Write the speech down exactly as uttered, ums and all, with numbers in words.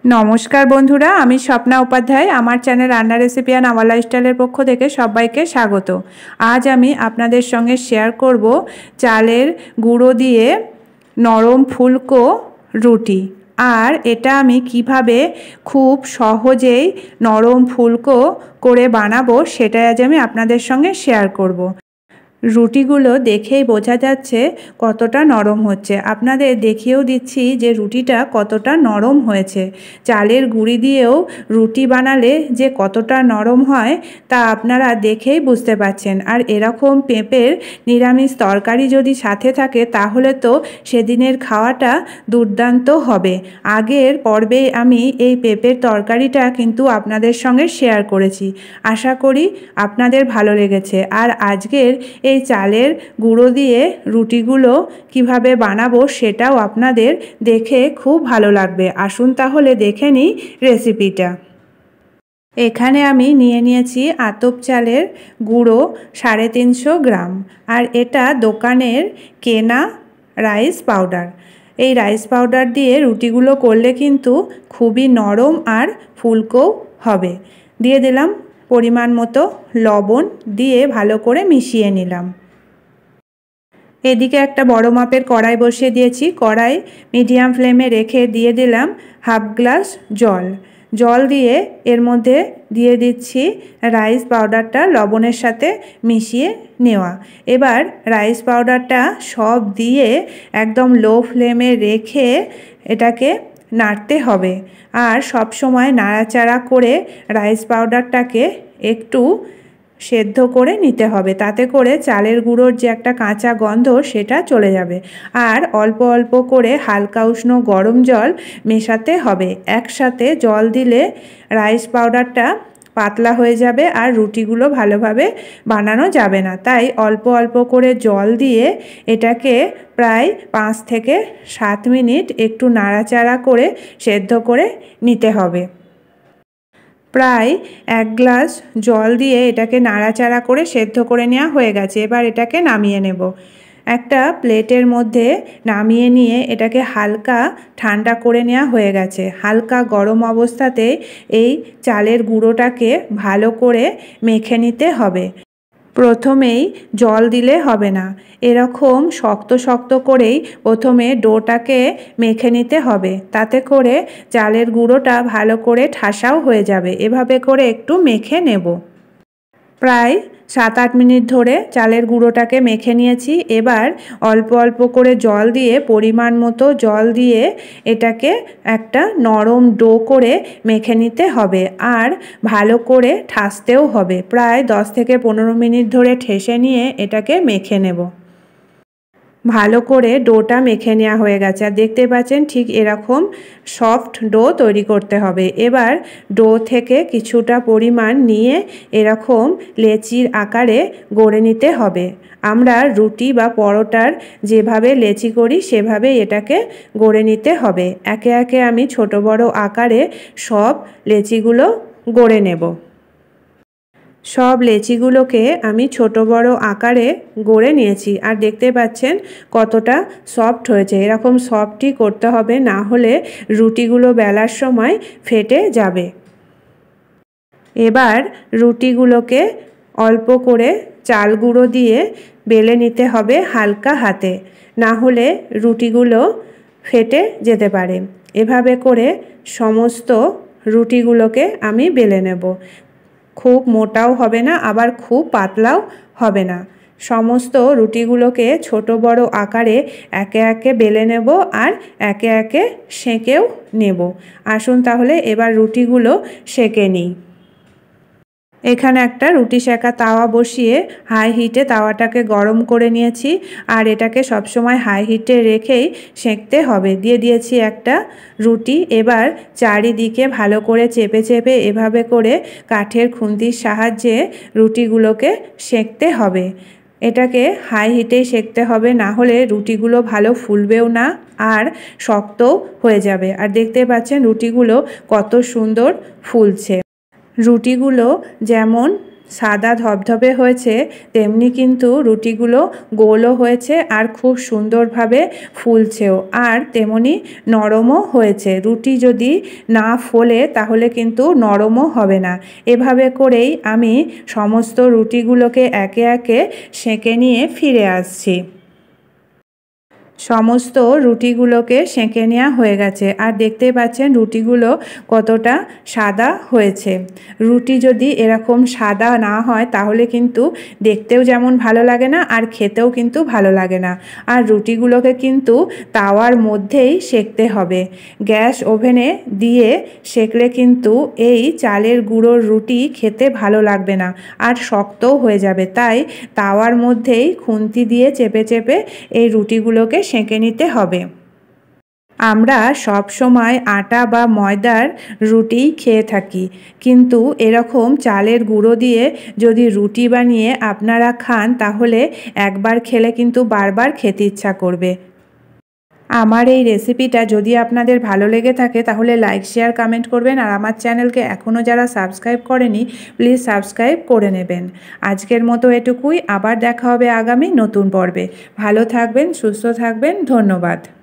नमस्कार बंधुरा आमी स्वप्ना उपाध्याय आमार चैनल रान्ना रेसिपि एंड आवर लाइफस्टाइलेर पक्ष थेके सबाइके स्वागत। आज आमी आपनादेर संगे शेयर करब चालेर गुड़ो दिए नरम फुलको रुटी और एटा आमी किभाबे खूब सहजेई नरम फुलको करे बानाबो सेटाई आज आमी आपनादेर संगे शेयर करब। रुटिगुलो देखेई बोझा जाच्छे कतटा नरम होच्छे। आपनादेर देखिएও दिচ্ছি যে রুটিটা কতটা নরম হয়েছে। চালের গুঁড়ি দিয়েও রুটি বানালে যে কতটা নরম হয় তা আপনারা দেখেই বুঝতে পারছেন। আর এরকম পেঁপের নিরামিষ তরকারি যদি সাথে থাকে তাহলে তো সেদিনের খাওয়াটা দুর্দান্ত হবে। আগের পর্বে আমি এই পেঁপের তরকারিটা কিন্তু আপনাদের সঙ্গে শেয়ার করেছি। আশা করি আপনাদের ভালো লেগেছে। আর আজকের এই চালের গুঁড়ো দিয়ে রুটিগুলো কিভাবে বানাবো সেটাও আপনাদের দেখে খুব ভালো লাগবে। আসুন তাহলে দেখে নিই রেসিপিটা। এখানে আমি নিয়ে নিয়েছি আতপ চালের গুঁড়ো সাড়ে তিনশো গ্রাম আর এটা দোকানের কেনা রাইস পাউডার। এই রাইস পাউডার দিয়ে রুটিগুলো করলে কিন্তু খুবই নরম আর ফুলকো হবে। দিয়ে দিলাম পরিমাণ মতো লবণ, দিয়ে ভালো করে মিশিয়ে নিলাম। এদিকে একটা বড় মাপের কড়াই বসিয়ে দিয়েছি। কড়াই মিডিয়াম ফ্লেমে রেখে দিয়ে দিলাম হাফ গ্লাস জল। জল দিয়ে এর মধ্যে দিয়ে দিচ্ছি রাইস পাউডারটা লবণের সাথে মিশিয়ে নেওয়া। এবার রাইস পাউডারটা সব দিয়ে একদম লো ফ্লেমে রেখে এটাকে নাড়তে হবে। আর সব সময় নাড়াচাড়া করে রাইস পাউডারটাকে একটু সেদ্ধ করে নিতে হবে, তাতে করে চালের গুঁড়োর যে একটা কাঁচা গন্ধ সেটা চলে যাবে। আর অল্প অল্প করে হালকা উষ্ণ গরম জল মেশাতে হবে। একসাথে জল দিলে রাইস পাউডারটা পাতলা হয়ে যাবে আর রুটিগুলো ভালোভাবে বানানো যাবে না। তাই অল্প অল্প করে জল দিয়ে এটাকে প্রায় পাঁচ থেকে সাত মিনিট একটু নাড়াচাড়া করে সেদ্ধ করে নিতে হবে। প্রায় এক গ্লাস জল দিয়ে এটাকে নাড়াচাড়া করে সেদ্ধ করে নেওয়া হয়ে গেছে। এবার এটাকে নামিয়ে নেব। একটা প্লেটের মধ্যে নামিয়ে নিয়ে এটাকে হালকা ঠান্ডা করে নেওয়া হয়ে গেছে। হালকা গরম অবস্থাতে এই চালের গুঁড়োটাকে ভালো করে মেখে নিতে হবে। প্রথমেই জল দিলে হবে না, এরকম শক্ত শক্ত করেই প্রথমে ডোটাকে মেখে নিতে হবে, তাতে করে চালের গুঁড়োটা ভালো করে ঠাসাও হয়ে যাবে। এভাবে করে একটু মেখে নেব। প্রায় সাত আট মিনিট ধরে চালের গুঁড়োটাকে মেখে নিয়েছি। এবার অল্প অল্প করে জল দিয়ে পরিমাণ মতো জল দিয়ে এটাকে একটা নরম ডো করে মেখে নিতে হবে। আর ভালো করে ঠাসতেও হবে। প্রায় দশ থেকে পনেরো মিনিট ধরে ঠেসে নিয়ে এটাকে মেখে নেব। ভালো করে ডোটা মেখে নেওয়া হয়ে গেছে। আর দেখতে পাচ্ছেন ঠিক এরকম সফট ডো তৈরি করতে হবে। এবার ডো থেকে কিছুটা পরিমাণ নিয়ে এরকম লেচির আকারে গড়ে নিতে হবে। আমরা রুটি বা পরোটার যেভাবে লেচি করি সেভাবে এটাকে গড়ে নিতে হবে। একে একে আমি ছোট বড় আকারে সব লেচিগুলো গড়ে নেব। সব লেচিগুলোকে আমি ছোট বড় আকারে গড়ে নিয়েছি। আর দেখতে পাচ্ছেন কতটা সফট হয়েছে। এরকম সফটই করতে হবে, না হলে রুটিগুলো বেলার সময় ফেটে যাবে। এবার রুটিগুলোকে অল্প করে চাল গুঁড়ো দিয়ে বেলে নিতে হবে হালকা হাতে, না হলে রুটিগুলো ফেটে যেতে পারে। এভাবে করে সমস্ত রুটিগুলোকে আমি বেলে নেব। খুব মোটাও হবে না, আবার খুব পাতলাও হবে না। সমস্ত রুটিগুলোকে ছোট বড় আকারে একে একে বেলে নেব আর একে একে সেঁকেও নেব। আসুন তাহলে এবার রুটিগুলো সেঁকে নিই। এখানে একটা রুটি সেঁকা তাওয়া বসিয়ে হাই হিটে তাওয়াটাকে গরম করে নিয়েছি। আর এটাকে সবসময় হাই হিটে রেখেই সেঁকতে হবে। দিয়ে দিয়েছি একটা রুটি। এবার চারিদিকে ভালো করে চেপে চেপে এভাবে করে কাঠের খুন্তির সাহায্যে রুটিগুলোকে সেঁকতে হবে। এটাকে হাই হিটেই সেঁকতে হবে, না হলে রুটিগুলো ভালো ফুলবেও না আর শক্তও হয়ে যাবে। আর দেখতে পাচ্ছেন রুটিগুলো কত সুন্দর ফুলছে। রুটিগুলো যেমন সাদা ধবধবে হয়েছে তেমনি কিন্তু রুটিগুলো গোলও হয়েছে আর খুব সুন্দরভাবে ফুলছেও আর তেমনি নরমও হয়েছে। রুটি যদি না ফোলে তাহলে কিন্তু নরমও হবে না। এভাবে করেই আমি সমস্ত রুটিগুলোকে একে একে সেঁকে নিয়ে ফিরে আসছি। সমস্ত রুটিগুলোকে সেঁকে নেওয়া হয়ে গেছে আর দেখতেই পাচ্ছেন রুটিগুলো কতটা সাদা হয়েছে। রুটি যদি এরকম সাদা না হয় তাহলে কিন্তু দেখতেও যেমন ভালো লাগে না আর খেতেও কিন্তু ভালো লাগে না। আর রুটিগুলোকে কিন্তু তাওয়ার মধ্যেই সেঁকতে হবে। গ্যাস ওভেনে দিয়ে সেঁকলে কিন্তু এই চালের গুঁড়োর রুটি খেতে ভালো লাগবে না আর শক্তও হয়ে যাবে। তাই তাওয়ার মধ্যেই খুন্তি দিয়ে চেপে চেপে এই রুটিগুলোকে সেঁকে নিতে হবে। আমরা সব সময় আটা বা ময়দার রুটিই খেয়ে থাকি, কিন্তু এরকম চালের গুঁড়ো দিয়ে যদি রুটি বানিয়ে আপনারা খান তাহলে একবার খেলে কিন্তু বারবার খেতে ইচ্ছা করবে। আমার এই রেসিপিটা যদি আপনাদের ভালো লেগে থাকে তাহলে লাইক শেয়ার কমেন্ট করবেন আর আমার চ্যানেলকে এখনও যারা সাবস্ক্রাইব করেনি প্লিজ সাবস্ক্রাইব করে নেবেন। আজকের মতো এটুকুই, আবার দেখা হবে আগামী নতুন পর্বে। ভালো থাকবেন, সুস্থ থাকবেন, ধন্যবাদ।